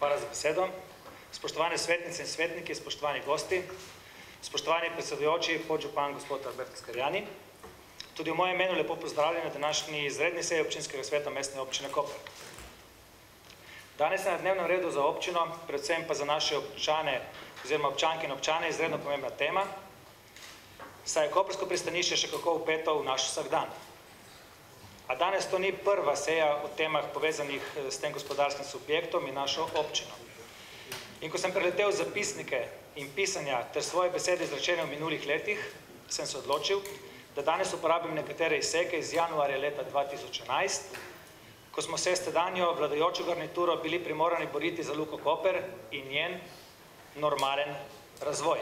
Hvala za besedo. Spoštovane svetnice in svetniki, spoštovani gosti, spoštovani predsedujoči, podžupan gospod Albert Skarjani. Tudi v mojem imenu lepo pozdravljeni na današnji izredni seji občinskega sveta Mestne občine Koper. Danes je na dnevnem redu za občino, predvsem pa za naše občane oziroma občanke in občane izredno pomembna tema, saj je koprsko pristanišče še kako vpeto v naš vsakdan. A danes to ni prva seja o temah povezanih s tem gospodarskim subjektom in našo občino. In ko sem preletel zapisnike in pisanja ter svoje besede izrečene v minulih letih, sem se odločil, da danes uporabim nekatere izseke iz januarja leta 2011, ko smo se s tedanjo vladajočo garnituro bili primorani boriti za Luko Koper in njen normalen razvoj.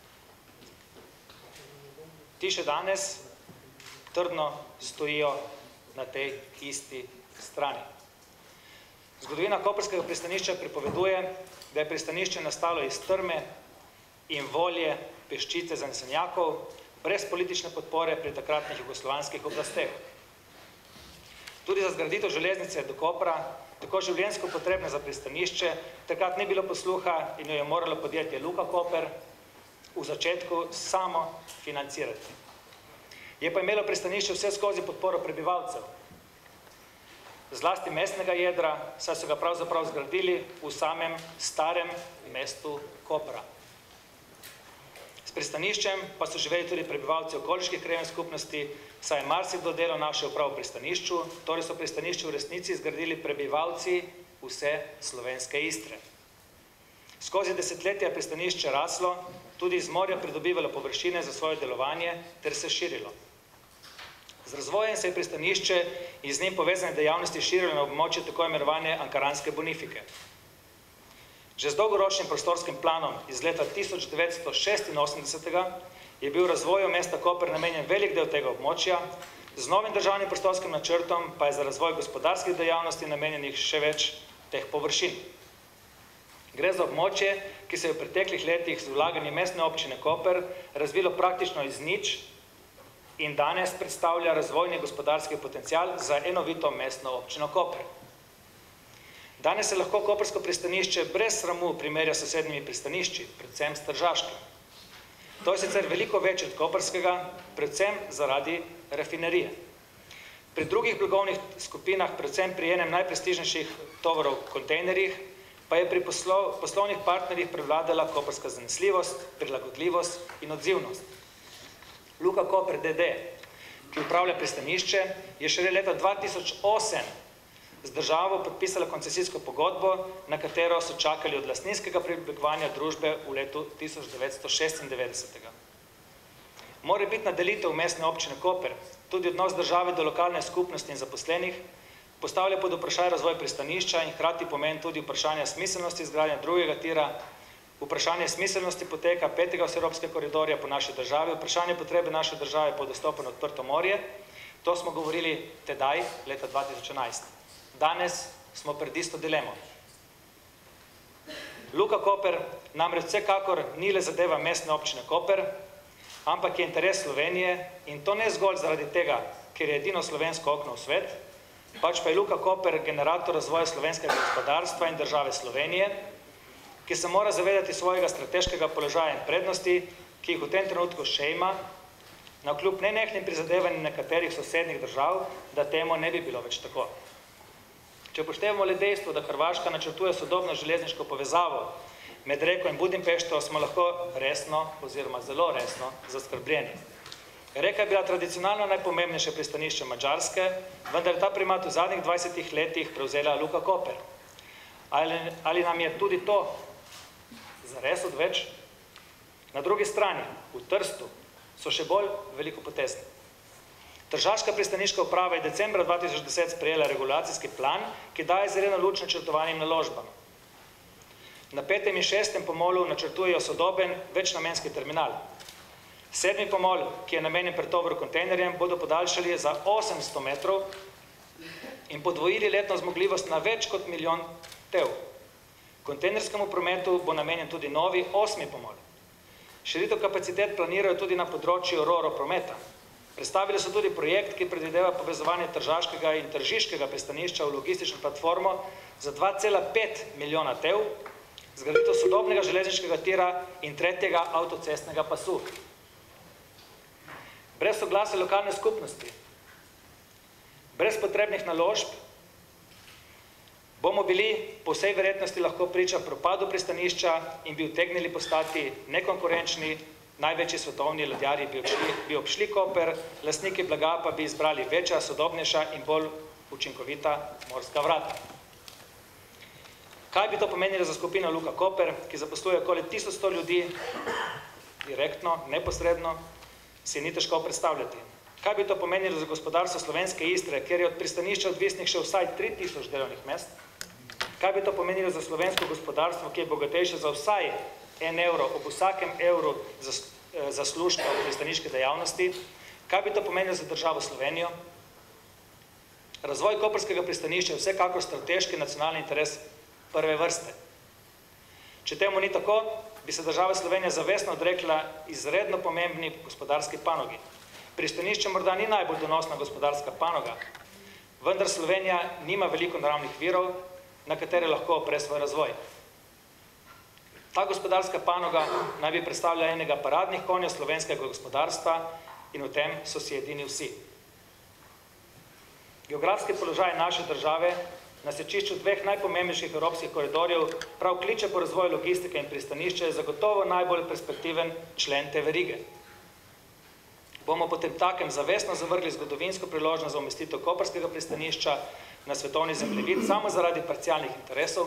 Ti še danes trdno stojijo na tej isti strani. Zgodovina koprskega pristanišča pripoveduje, da je pristanišče nastalo iz trme in volje peščice zanesenjakov, brez politične podpore pri takratnih jugoslovanskih oblasteh. Tudi za zgraditev železnice do Kopra, tako življenjsko potrebne za pristanišče, takrat ni bilo posluha in jo je moralo podjetje Luka Koper v začetku samo financirati. Je pa imelo pristanišče vse skozi podporo prebivalcev, zlasti mestnega jedra, saj so ga pravzaprav zgradili v samem starem mestu Kopra. S pristaniščem pa so živeli tudi prebivalci okoliških krajevnih skupnosti, saj je marsikdo delo našel prav v pristanišču, torej so pristanišče v resnici zgradili prebivalci vse slovenske Istre. Skozi desetletja je pristanišče raslo, tudi iz morja pridobivalo površine za svoje delovanje ter se širilo. Z razvojem se je pristanišče in z njim povezane dejavnosti širilo na območje tako imenovane Ankaranske bonifike. Že z dolgoročnim prostorskim planom iz leta 1986 je bil razvoju mesta Koper namenjen velik del tega območja, z novim državnim prostorskim načrtom pa je za razvoj gospodarskih dejavnosti namenjenih še več teh površin. Gre za območje, ki se je v preteklih letih z vlaganjem Mestne občine Koper razvilo praktično iz nič in danes predstavlja razvojni gospodarski potencial za enovito Mestno občino Koper. Danes se lahko koprsko pristanišče brez sramu primerja s sosednjimi pristanišči, predvsem s tržaškim. To je sicer veliko več od koprskega, predvsem zaradi rafinerije. Pri drugih blagovnih skupinah, predvsem pri enem najprestižnejših tovorov v kontejnerjih, pa je pri poslovnih partnerjih prevladala koprska zanesljivost, prilagodljivost in odzivnost. Luka Koper d.d., ki upravlja pristanišče, je šele leta 2008 z državo podpisala koncesijsko pogodbo, na katero so čakali od lastninskega preoblikovanja družbe v letu 1996. Morebitna delitev Mestne občine Koper, tudi odnos države do lokalne skupnosti in zaposlenih, postavlja pod vprašanje razvoj pristanišča in hkrati pomen tudi vprašanja smiselnosti izgradnje drugega tira, vprašanje smiselnosti poteka 5. vseevropskega koridorja po naši državi, vprašanje potrebe naše države po dostopu na odprto morje, to smo govorili tedaj, leta 2011. Danes smo pred isto dilemo. Luka Koper namreč vsekakor ni le zadeva Mestne občine Koper, ampak je interes Slovenije in to ne zgolj zaradi tega, ker je edino slovensko okno v svet, pač pa je Luka Koper generator razvoja slovenskega gospodarstva in države Slovenije, ki se mora zavedati svojega strateškega položaja in prednosti, ki jih v tem trenutku še ima, navkljub nenehnim prizadevanjem nekaterih sosednjih držav, da temu ne bi bilo več tako. Če upoštevamo le dejstvo, da Hrvaška načrtuje sodobno železniško povezavo med Reko in Budimpešto, smo lahko resno oziroma zelo resno zaskrbljeni. Reka je bila tradicionalno najpomembnejše pristanišče Madžarske, vendar je ta primat v zadnjih 20 letih prevzela Luka Koper. Ali nam je tudi to zares odveč? Na drugi strani, v Trstu, so še bolj velikopotezni. Tržaška pristaniška uprava je decembra 2010 sprejela regulacijski plan, ki daje zeleno luč načrtovanim naložbam. Na 5. in 6. pomolu načrtujejo sodoben večnamenski terminal. 7. pomol, ki je namenjen pretovoru kontejnerjem, bodo podaljšali za 800 metrov in podvojili letno zmogljivost na več kot 1 milijon tev. Kontejnerskemu prometu bo namenjen tudi novi 8. pomol. Širitev kapacitet planirajo tudi na področju ro-ro prometa. Predstavili so tudi projekt, ki predvideva povezovanje tržaškega in tržiškega pristanišča v logistično platformo za 2,5 milijona tev, zgraditev sodobnega železniškega tira in tretjega avtocestnega pasu. Brez soglasja lokalne skupnosti, brez potrebnih naložb, bomo bili po vsej verjetnosti lahko priča propadu pristanišča in bi utegnili postati nekonkurenčni, največji svetovni ladjarji bi obšli Koper, lastniki blaga pa bi izbrali večja, sodobnejša in bolj učinkovita morska vrata. Kaj bi to pomenilo za skupino Luka Koper, ki zaposluje okoli 1100 ljudi, direktno, neposredno, si ni težko predstavljati. Kaj bi to pomenilo za gospodarstvo Slovenske Istre, kjer je od pristanišča odvisnih še vsaj 3000 delovnih mest? Kaj bi to pomenilo za slovensko gospodarstvo, ki je bogatejše za vsaj 1 evro ob vsakem evru zaslužka v pristaniške dejavnosti? Kaj bi to pomenilo za državo Slovenijo? Razvoj koprskega pristanišča je vsekakor strateški nacionalni interes prve vrste. Če temu ni tako, bi se država Slovenija zavestno odrekla izredno pomembni gospodarski panogi. Pristanišče morda ni najbolj donosna gospodarska panoga, vendar Slovenija nima veliko naravnih virov, na katere lahko opre svoj razvoj. Ta gospodarska panoga naj bi predstavljala enega paradnih konjev slovenskega gospodarstva in v tem so si edini vsi. Geografski položaj naše države na sečišču dveh najpomembnejših evropskih koridorjev prav kliče po razvoju logistike in pristanišče je zagotovo najbolj perspektiven člen te verige. Bomo potem takem zavestno zavrgli zgodovinsko priložnost za umestitev koprskega pristanišča na svetovni zemljevid samo zaradi parcialnih interesov?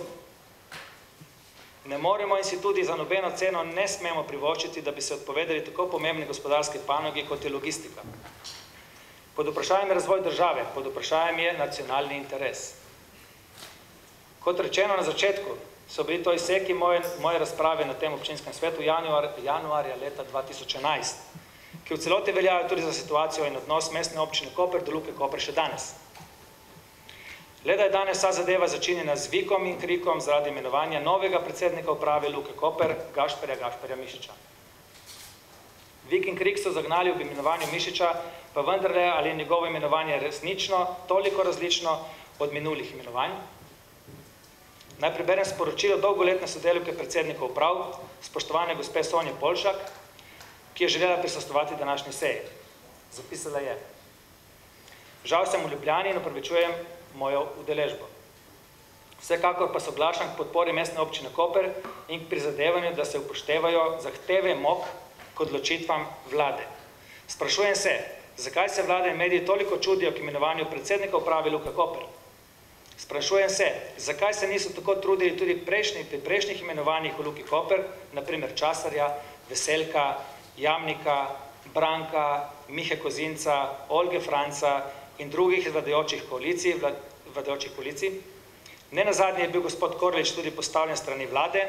Ne moremo in si tudi za nobeno ceno ne smemo privoščiti, da bi se odpovedali tako pomembni gospodarski panogi, kot je logistika. Pod vprašanjem je razvoj države, pod vprašanjem je nacionalni interes. Kot rečeno na začetku, so bili to izseki moje razprave na tem občinskem svetu januarja leta 2011, ki v celoti veljajo tudi za situacijo in odnos mestne občine Koper do Luke Koper še danes. Le da je danes vsa zadeva začinjena z vikom in krikom zaradi imenovanja novega predsednika uprave Luke Koper, Gašperja Mišiča. Vik in krik so zagnali ob imenovanju Mišiča, pa vendarle ali je njegovo imenovanje resnično toliko različno od minulih imenovanj. Naj preberem sporočilo dolgoletne sodelavke predsednika uprav, spoštovane gospe Sonje Polšak, ki je želela prisostvovati današnji seji. Zapisala je: Žal sem v Ljubljani in opravičujem mojo udeležbo. Vsekakor pa soglašam k podpori mestne občine Koper in k prizadevanju, da se upoštevajo zahteve MOK k odločitvam vlade. Sprašujem se, zakaj se vlada in mediji toliko čudijo k imenovanju predsednika uprave Luke Koper? Sprašujem se, zakaj se niso tako trudili tudi pri prejšnjih imenovanjih v Luki Koper, naprimer Časarja, Veselka, Jamnika, Branka, Mihe Kozinca, Olge Franca in drugih vladajočih koalicij. Nenazadnje je bil gospod Korlič tudi postavljen strani vlade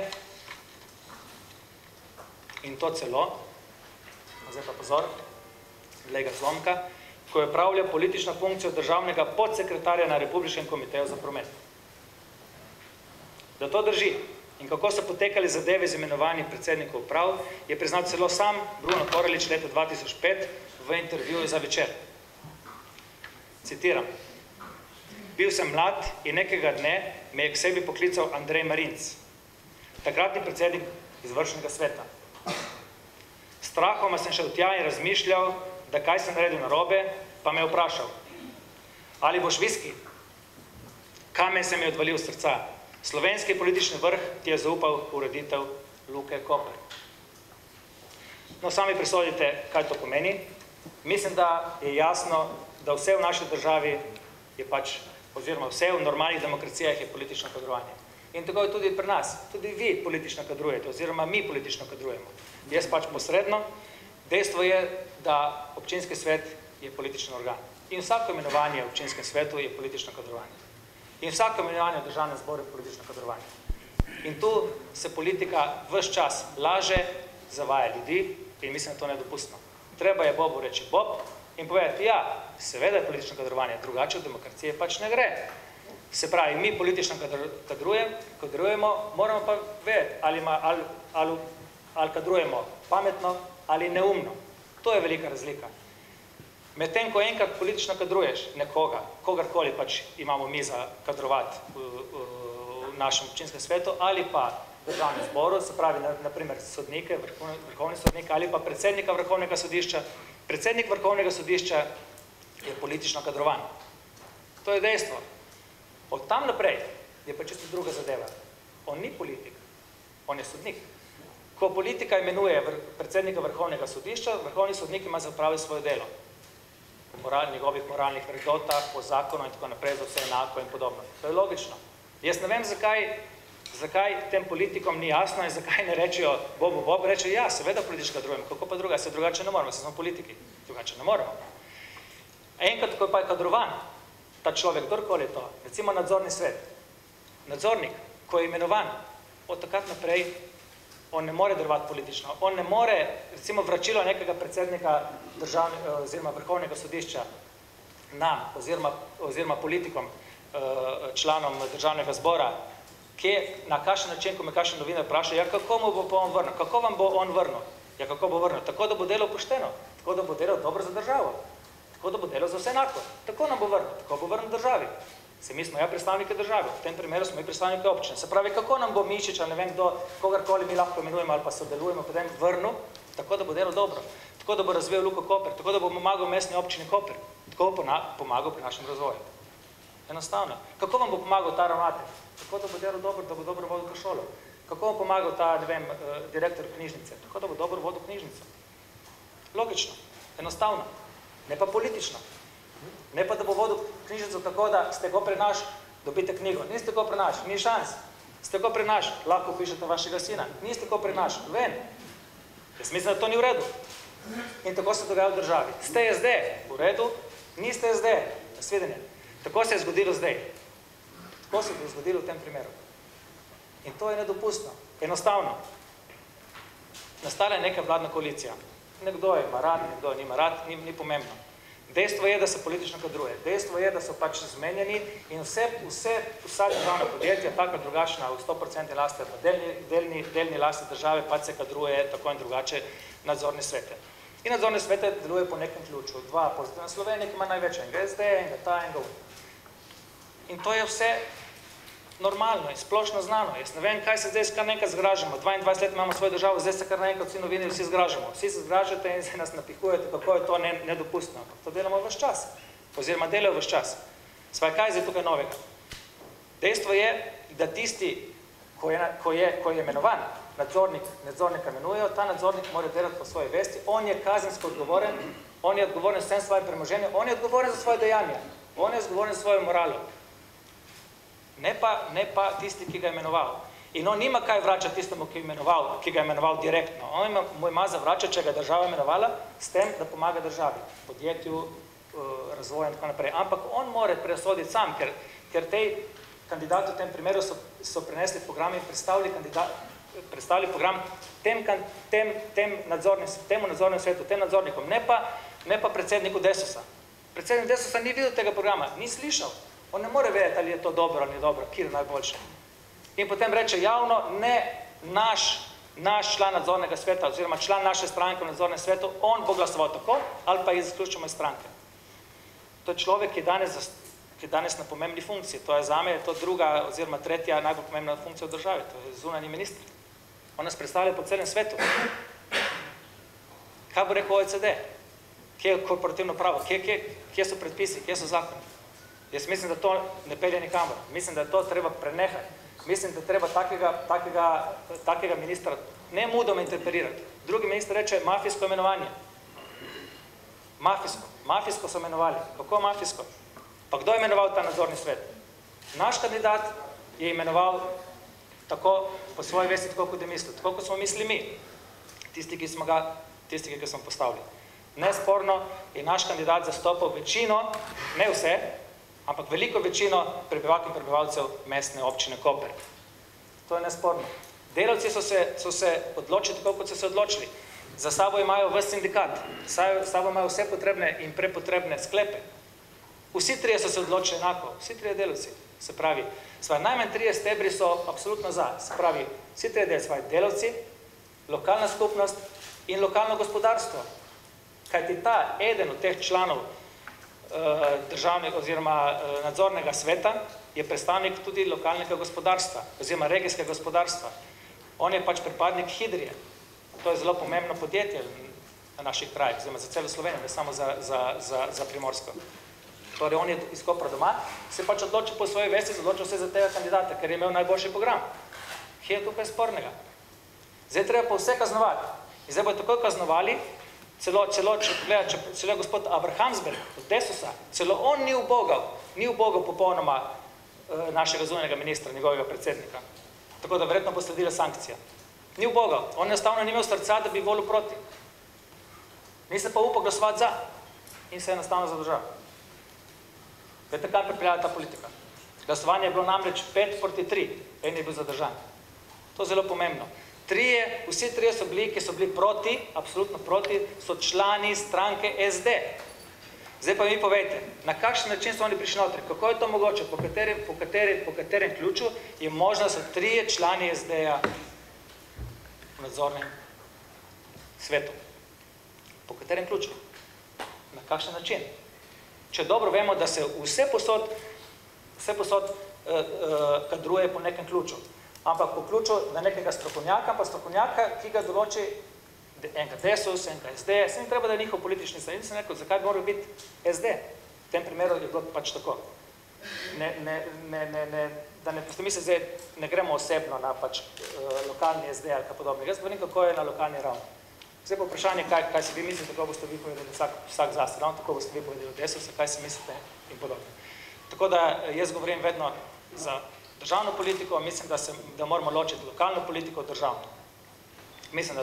in to celo, zdaj pa pozor, glej ga zlomka, ko je opravlja politično funkcijo državnega podsekretarja na Republiškem komiteju za promet. Da to drži in kako so potekali zadeve z imenovanjem predsednikov uprav, je priznal celo sam Bruno Korlič leta 2005 v intervjuju za Večer. Citiram: Bil sem mlad in nekega dne me je k sebi poklical Andrej Marinc, takratni predsednik izvršnega sveta. Strahoma sem šel tja in razmišljal, da kaj sem naredil narobe, pa me je vprašal: Ali boš viski? Kamen se mi je odvalil srca. Slovenski politični vrh ti je zaupal ureditev Luke Koper. No, sami presodite, kaj to pomeni. Mislim, da je jasno, da vse v naši državi je pač, oziroma vse v normalnih demokracijah je politično kadrovanje. In tako je tudi pri nas. Tudi vi politično kadrujete, oziroma mi politično kadrujemo. Jaz pač posredno. Dejstvo je, da občinski svet je političen organ. In vsako imenovanje v občinskem svetu je politično kadrovanje. In vsako imenovanje v državnem zboru je politično kadrovanje. In tu se politika ves čas laže, zavaja ljudi in mislim, da to nedopustno. Treba je Bobu reči Bob in povedati, ja, seveda je politično kadrovanje, drugače v demokracije pač ne gre. Se pravi, mi politično kadrujemo, moramo pa vedeti, ali kadrujemo pametno ali neumno. To je velika razlika. Medtem, ko enkrat politično kadruješ nekoga, kogarkoli pač imamo mi za kadrovati v našem občinskem svetu, ali pa v državnem zboru, se pravi, naprimer, sodnike, vrhovni sodnike, ali pa predsednika vrhovnega sodišča. Predsednik vrhovnega sodišča je politično kadrovan. To je dejstvo. Od tam naprej je pa čisto druga zadeva. On ni politik, on je sodnik. Ko politika imenuje predsednika vrhovnega sodišča, vrhovni sodnik ima zapraviti svoje delo. Po njegovih moralnih vrednotah, po zakonu in tako naprej, za vse enako in podobno. To je logično. Jaz ne vem, zakaj tem politikom ni jasno in zakaj ne rečejo Bob, reče, ja, seveda politično kadrujemo, kako pa druga, se drugače ne moramo, se smo politiki, drugače ne moramo. Enkrat, ko pa je kadrovan, ta človek, kdorkoli je to, recimo nadzorni svet, nadzornik, ko je imenovan, od takrat naprej, on ne more delovati politično, on ne more, recimo, vračilo nekega predsednika oziroma vrhovnega sodišča nam, oziroma politikom, članom državnega zbora, na kakšen način, ko me kakšen novinar vpraša, ja, kako mu bo pa on vrnil, kako vam bo on vrnil, ja, kako bo vrnil, tako da bo delal pošteno, tako da bo delal dobro za državo, tako da bo delal za vse enako, tako nam bo vrnil, tako bo vrnil državi. Se mi smo predstavniki države, v tem primeru smo predstavniki občine. Se pravi, kako nam bo Mišič, ali ne vem kdo, kogarkoli mi lahko imenujemo ali pa sodelujemo, potem vrnil, tako da bo delal dobro, tako da bo razvijal Luko Koper, tako da bo pomagal mestni občini Koper, tako bo pomagal pri našem razvoju. Enostavno. Kako vam bo pomagal ta ravnatelj? Tako da bo delal dobro, da bo dobro vodil to šolo. Kako bo pomagal ta, ne vem, direktor knjižnice? Tako da bo dobro vodil knjižnico. Logično. Enostavno. Ne pa politično. Ne pa, da bo vodil knjižnico tako, da ste go prenaš, dobite knjigo. Niste go prenaš, ni šans. Ste go prenaš, lahko pišete vašega sina. Niste go prenaš, ven. Jaz mislim, da to ni v redu. In tako se dogaja v državi. Ste SD, v redu, niste SD, nasvidenje. Tako se je zgodilo zdaj. Tako se je zgodilo v tem primeru. In to je nedopustno. Enostavno. Nastala je neka vladna koalicija. Nekdo ima rad, nekdo nima rad, ni pomembno. Dejstvo je, da se politično kadruje. Dejstvo je, da so pač zmenjeni in vsa državna podjetja, tako drugačna, v 100% lasti, delni lasti države, pač se kadruje tako in drugače nadzorne svete. In nadzorne svete deluje po nekem ključu. Dva pozitivna Slovenija, ki ima največ enega SD, enega ta, enega U. In to je vse normalno in splošno znano. Jaz ne vem, kaj se zdaj kar nekaj zgražamo. 22 let imamo svojo državo, zdaj se kar naenkrat vsi novinarji vsi zgražamo. Vsi se zgražate in se nas napihujete, kako je to nedopustno. To delamo ves čas. Oziroma delajo ves čas. Svaj, kaj je zdaj tukaj novega? Dejstvo je, da tisti, ko je imenovan, nadzornika imenujejo, ta nadzornik mora delati po svoji vesti, on je kazensko odgovoren, on je odgovoren za vsem svoje premoženje, on je odgovoren za svoje dejanja, on je odgovoren za svojo moralo. Ne pa tisti, ki ga je imenoval. In on nima kaj vračati tistemu, ki ga je imenoval direktno. On mu ima za vračati, če ga je država imenovala, s tem, da pomaga državi, podjetju, razvoju in tako naprej. Ampak on mora presoditi sam, ker tej kandidati v tem primeru so prenesli program in predstavili program temu nadzornemu svetu, tem nadzornikom, ne pa predsedniku Desusa. Predsednik Desusa ni videl tega programa, ni slišal. On ne more vedeti, ali je to dobro ali ni dobro, kjer je najboljše. In potem reče javno, ne naš član nadzornega sveta oziroma član naše stranke v nadzornem svetu, on bo glasoval tako ali pa izključimo iz stranke. To je človek, ki je danes na pomembni funkciji. To je zame druga oziroma tretja najbolj pomembna funkcija v državi. To je zunanji minister. On nas predstavlja po celem svetu. Kaj bo rekel OECD? Kje je korporativno pravo? Kje so predpisi? Kje so zakoni? Jaz mislim, da to ne pelje nikamor. Mislim, da je to treba prenehati. Mislim, da treba takega ministra ne mudoma interpretirati. Drugi minister reče mafijsko imenovanje. Mafijsko so imenovali. Kako mafijsko? Pa kdo je imenoval ta nadzorni svet? Naš kandidat je imenoval tako po svoji vesti, tako kot je mislil. Tako kot smo mislili mi. Tisti, ki smo postavili. Nesporno je naš kandidat zastopal večino, ne vse, ampak veliko večino prebivalk in prebivalcev mestne občine Koper. To je nesporno. Delavci so se odločili tako, kot so se odločili. Za sabo imajo ves sindikat, za sabo imajo vse potrebne in prepotrebne sklepe. Vsi trije so se odločili enako, vsi trije delavci. Se pravi, najmanj trije stebri so absolutno za. Se pravi, vsi trije delavci, lokalna skupnost in lokalno gospodarstvo. Kajti ta eden od teh članov državnega oziroma nadzornega sveta je predstavnik tudi lokalnega gospodarstva oziroma regijskega gospodarstva. On je pač pripadnik Hidrije. To je zelo pomembno podjetje na naših krajih, oziroma za celo Slovenijo, ne samo za Primorsko. Torej, on je iz Kopra doma, se pač odločil po svoji vesti, odločil se za tega kandidata, ker je imel najboljši program. Kje je tukaj spornega? Zdaj treba pa vse kaznovati. In zdaj bojo takoj kaznovali, celo, če pogleda, celo gospod Abrahamsberg od Desusa, celo on ni ubogal popolnoma našega zunanjega ministra, njegovega predsednika. Tako da verjetno bo sledila sankcija. Ni ubogal. On enostavno ni imel srca, da bi volil proti. Ni se pa upal glasovati za. In se je enostavno zadržal. Vete, kaj pripeljala ta politika? Glasovanje je bilo namreč 5-3. En je bil zadržan. To je zelo pomembno. Vsi trije so bili, ki so bili proti, absolutno proti, so člani stranke SD. Zdaj pa mi povejte, na kakšen način so oni prišli notri? Kako je to mogoče? Po katerem ključu je možno, da so trije člani SD-ja v nadzornem svetu? Po katerem ključu? Na kakšen način? Če dobro vemo, da se vse posod kadruje po nekem ključu. Ampak po ključu na nekega strokovnjaka, pa strokovnjaka, ki ga določi enega Desus, enega SD, se ni treba, da je njihov politični sredin, sem rekel, zakaj bi moral biti SD? V tem primeru je bilo pač tako. Da ne postomisli, zdaj ne gremo osebno na pač lokalni SD ali kaj podobnega. Jaz govorim, kako je na lokalni ravni. Zdaj pa vprašanje, kaj si vi mislite, kako boste vi povedali vsak zase, ravno tako boste vi povedali od Desusa, kaj si mislite in podobno. Tako da jaz govorim vedno za državno politiko, mislim, da moramo ločiti lokalno politiko od državno. Mislim,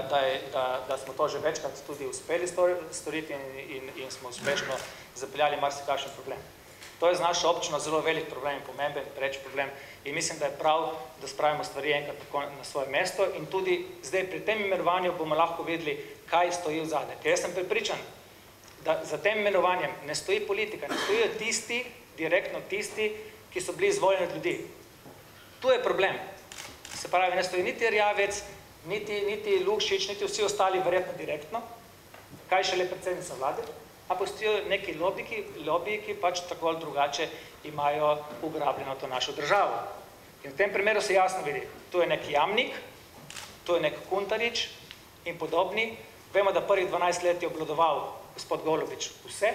da smo to že večkrat tudi uspeli storiti in smo uspešno zapeljali marsikakšen problem. To je za našo občino zelo velik problem in pomemben, preč problem in mislim, da je prav, da spravimo stvari enkrat tako na svoje mesto in tudi zdaj pri tem imenovanju bomo lahko videli, kaj stoji v zadaj. Ker jaz sem prepričan, da za tem imenovanjem ne stoji politika, ne stojijo tisti, direktno tisti, ki so bili izvoljeni od ljudi. Tu je problem. Se pravi, ne stoji niti Rjavec, niti Lukšič, niti vsi ostali verjetno direktno, kaj šele predsednica vlade, ampak stojijo neki lobiji, ki pač tako ali drugače imajo ugrabljeno to našo državo. In v tem primeru se jasno vidi, tu je nek Jamnik, tu je nek Kuntarič in podobni. Vemo, da prvih 12 let je obvladoval gospod Golobič vse.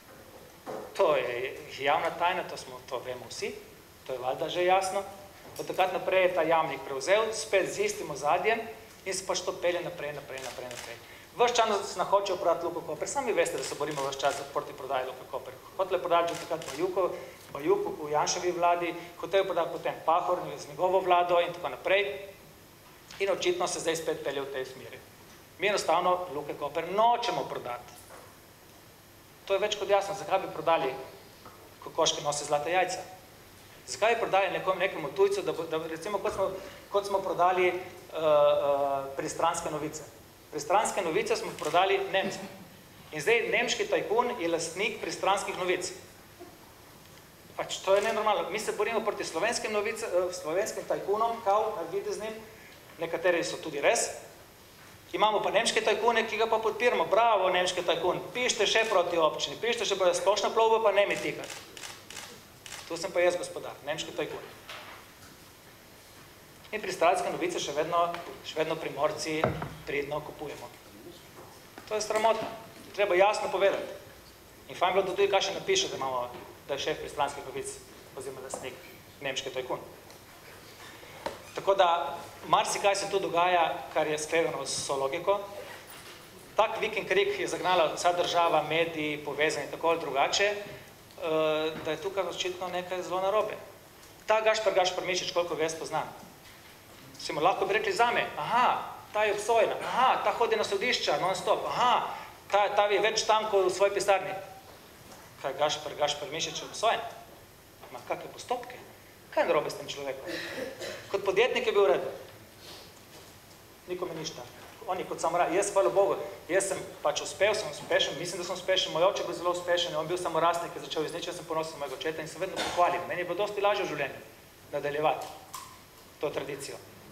To je javna tajna, to vemo vsi, to je valjda že jasno. Od takrat naprej je ta Jamnik prevzel, spet z istim ozadjem in se pač to pelje naprej. Ves čas nas hočejo prodati Luko Koper. Sami veste, da se borimo ves čas proti prodaji Luko Koper. Hotele prodati že takrat Bajuk v Janševi vladi, hoteli prodati potem Pahor z njegovo vlado in tako naprej. In očitno se zdaj spet pelje v tej smeri. Mi enostavno Luke Koper nočemo prodati. To je več kot jasno. Zakaj bi prodali kokoške nose zlata jajca? Zakaj bi prodali nekemu tujcu, da recimo kot smo prodali pristranske novice. Pristranske novice smo prodali Nemcem. In zdaj nemški tajkun je lastnik pristranskih novic. Pač to je nenormalno. Mi se borimo proti slovenskim tajkunom, kao navideznim, nekateri so tudi res. Imamo pa nemške tajkune, ki ga pa podpiramo. Bravo, nemški tajkun, pište še proti občini, pište še proti splošno plovbo, pa ne mi tikati. Tu sem pa jaz gospodar, nemški tajkun. In pristranske novice še vedno Primorci pridno kupujemo. To je sramotno. Treba jasno povedati. In fajn bilo, da tudi kaj še napiše, da je šef pristranskih novic oziroma lastnik nemški tajkun. Tako da marsikaj se tu dogaja, kar je skregano s vso logiko. Tak vik in krik je zagnala vsa država, mediji, povezani tako ali drugače, da je tukaj očitno nekaj zelo narobe. Ta Gašper Mišič, koliko ga jaz poznam, si mu lahko bi rekli zame, aha, ta je obsojena, aha, ta hodi na sodišča, non-stop, aha, ta je več tam, kot v svoji pisarni. Kaj Gašper Mišič je obsojen? Ma kakve postopke? Kaj je narobe s tem človekom? Kot podjetnik je bil red. Nikome ništa. On je kot samorastnik. Jaz, hvala Bogu, jaz sem pač uspel, sem uspešen, mislim, da sem uspešen, moj oče bil zelo uspešen, on bil samorastnik, ki je začel izničiti, sem ponosil mojega očeta in sem vedno pohvalil. Meni je bilo dosti lažje v življenju nadaljevati to tradicijo.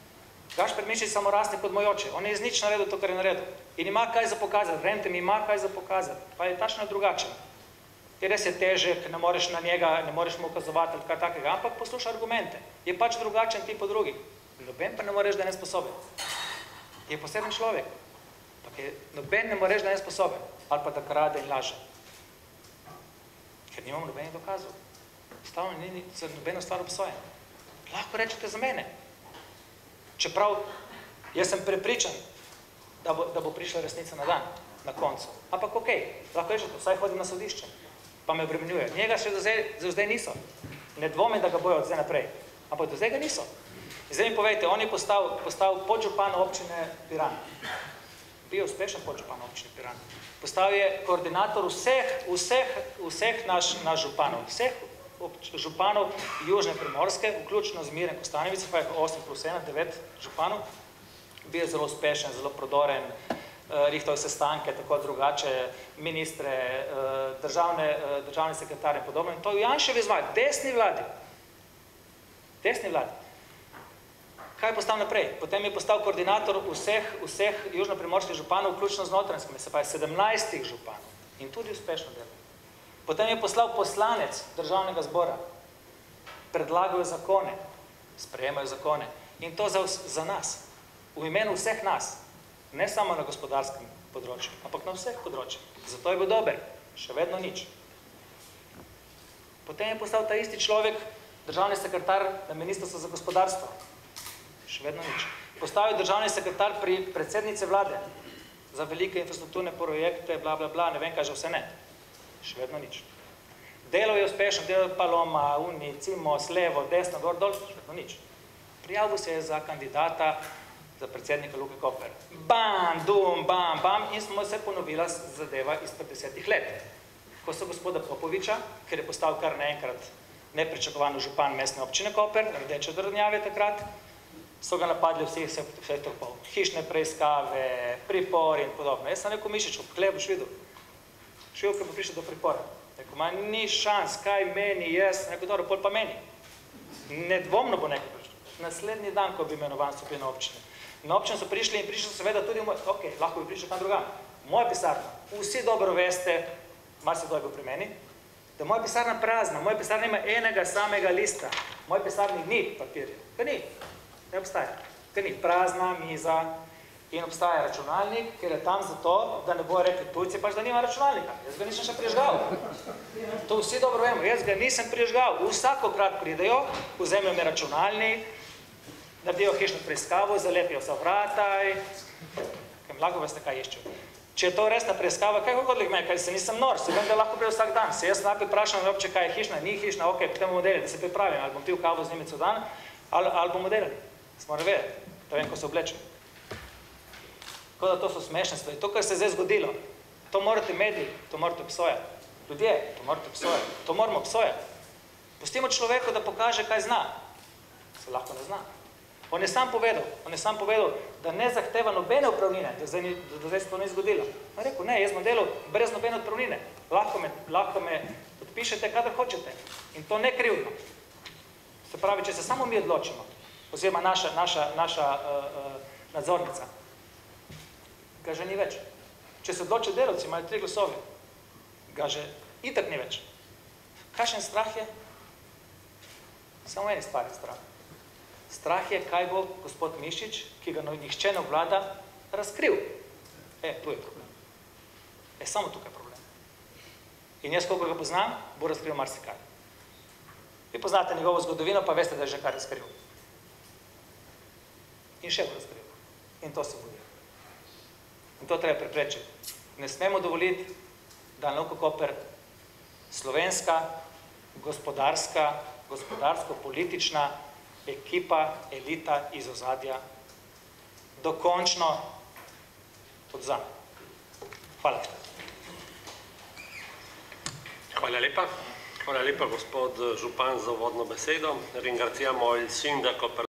Gašper Mišič samorastnik od moj oče. On je iz nič naredil to, kar je naredil. In ima kaj za pokazati. Verjemite mi, ima kaj za pokazati. Pa je tačno drugačen. Je res je težek, ne moreš na njega, ne moreš mu ukazovati ali kaj takega, ampak posluša argumente. Je pač drugačen tip od drugih. Noben pa ne more reči, da je nesposoben. Je poseben človek. Noben ne more reči, da je nesposoben. Ali pa da krade in laže. Ker nimamo nobenih dokazov. Stavno ni za nobeno stvar obsojen. Lahko rečete za mene. Čeprav, jaz sem prepričan, da bo prišla resnica na dan, na koncu. Ampak okej, lahko rečete, vsaj hodim na sodišče, pa me obremenjuje. Njega še do zdaj niso. Ne dvomim, da ga bojo od zdaj naprej. Ampak do zdaj ga niso. Zdaj mi povejte, on je postal podžupan občine Piran. Bil je uspešen podžupan občine Piran. Postal je koordinator vseh naš županov, vseh županov Južne Primorske, vključno z Miren Kostanjevic, pa je 8+1, 9 županov. Bil je zelo uspešen, zelo prodoren, rihtal sestanke, tako drugače, ministre, državne sekretarje in podobno. In to je Janševi zmag, desni vladi. Desni vladi. Kaj je postal naprej? Potem je postal koordinator vseh južnoprimorskih županov, vključno z Notranjskimi, se pa je 17 županov. In tudi uspešno delo. Potem je poslal poslanec državnega zbora. Predlagajo zakone, sprejemajo zakone. In to za nas. V imenu vseh nas. Ne samo na gospodarskem področju, ampak na vseh področjih. Zato je bil dober. Še vedno nič. Potem je postal ta isti človek, državni sekretar na Ministrstvu za gospodarstvo. Še vedno nič. Postal je državni sekretar pri predsednici vlade za velike infrastrukturne projekte, bla, bla, bla, ne vem, kaj že vse ne. Še vedno nič. Delo je uspešno, delo Paloma, Uni, Cimos, levo, desno, gor, dol, še vedno nič. Prijavil se je za kandidata za predsednika Luke Koper. Bam, dum, bam, bam, in smo se ponovila zadeva izpred 10 let. Ko so gospoda Popoviča, ker je postal kar naenkrat nepričakovano župan mestne občine Koper, rdeče drnjave takrat, so ga napadli vseh topov. Hišne preiskave, pripor in podobno. Jaz sem rekel Mišiču, kle boš videl. Šel, ko bo prišel do pripora. Rekel, ma ni šans, kaj meni, jaz, rekel, dobro, pol pa meni. Nedvomno bo nekaj prišlo. Naslednji dan, ko bi imenovan stopil na občine. Na občine so prišli in prišli seveda tudi ok, lahko bi prišli kam drugam. Moja pisarna, vsi dobro veste, marsikdo je bil pri meni, da moja pisarna prazna, moja pisarna ima enega samega lista. Moja pisarni ni papirja. Ga ni. Ne obstaja. Ga ni. Prazna miza in obstaja računalnik, ker je tam zato, da ne bojo rekli tujci, pač da nima računalnika. Jaz ga nisem še prižgal. To vsi dobro vemo. Jaz ga nisem prižgal. Vsakokrat pridejo, vzemijo mi računalnik, naredijo hišno preiskavo, zalepijo vsa vrata in lahko veste, kaj iščejo. Če je to resna preiskava, kaj hodili k meni, kaj se nisem nor, se vem, da lahko prije vsak dan. Se jaz najprej vprašam, če kaj je hišna, ni hišna, ok, potem bomo delali, da se pripravim, ali bom pil kavo z njimi cel dan, ali bomo delali. Smo vedeti, da vem, ko se oblečem. Tako da to so smešne stvari. To, kar se je zdaj zgodilo, to morate mediji, to morate obsojati. Ljudje, to morate obsojati. To moramo obsojati. Pustimo človeku, da pokaže, kaj zna. Se lahko ne zna. On je sam povedal, da ne zahteva nobene odpravnine, da zdaj se to ni zgodilo. On je rekel, ne, jaz bom delal brez nobene odpravnine. Lahko me podpišete, kadar hočete. In to ne krivno. Se pravi, če se samo mi odločimo, oziroma naša nadzornica, ga že ni več. Če se odločijo delavci, imajo 3 glasove, ga že itak ni več. Kakšen strah je? Samo eni stvari strah. Strah je, kaj bo gospod Mišič, ki ga nihče ne obvlada, razkril. Tu je problem. Samo tukaj je problem. In jaz, koliko ga poznam, bo razkril marsikaj. Vi poznate njegovo zgodovino, pa veste, da je že kar razkril. In še bo razkril. In to se bo. In to treba preprečiti. Ne smemo dovoliti, da Luka Koper slovenska, gospodarsko-politična ekipa, elita iz ozadja dokončno odzame. Hvala. Hvala lepa. Hvala lepa, gospod župan, za uvodno besedo. Ringraziamo il sindaco per